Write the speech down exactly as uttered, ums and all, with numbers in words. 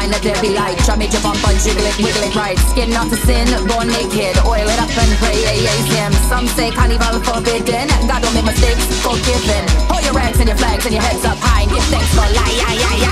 wine, let there be light. Try me jump up and jiggle it, wiggle it right. Skin not to sin, born naked. Oil it up and pray, yeah, yeah, him. Some say carnival forbidden. God don't make mistakes, forgiven. Hold your ranks and your flags and your heads up high and give thanks for life. Yeah, yeah, yeah.